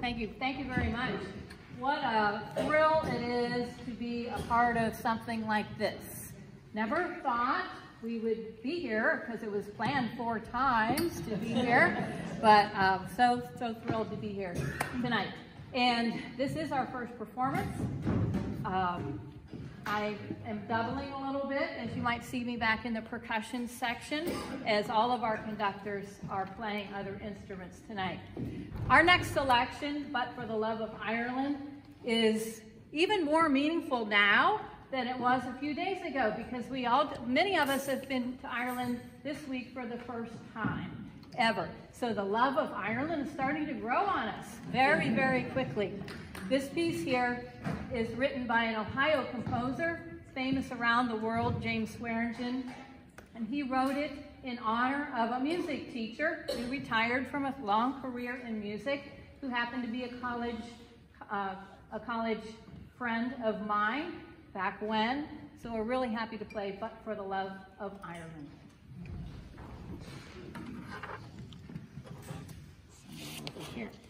Thank you. Thank you very much. What a thrill it is to be a part of something like this. Never thought we would be here because it was planned 4 times to be here, but so thrilled to be here tonight. And this is our first performance. I am doubling a little bit, as you might see me back in the percussion section, as all of our conductors are playing other instruments tonight. Our next selection, But for the Love of Ireland, is even more meaningful now than it was a few days ago, because many of us have been to Ireland this week for the first time ever. So the love of Ireland is starting to grow on us very, very quickly. This piece here is written by an Ohio composer, famous around the world, James Swearingen, and he wrote it in honor of a music teacher who retired from a long career in music, who happened to be a college friend of mine back when. So we're really happy to play But for the Love of Ireland. Here.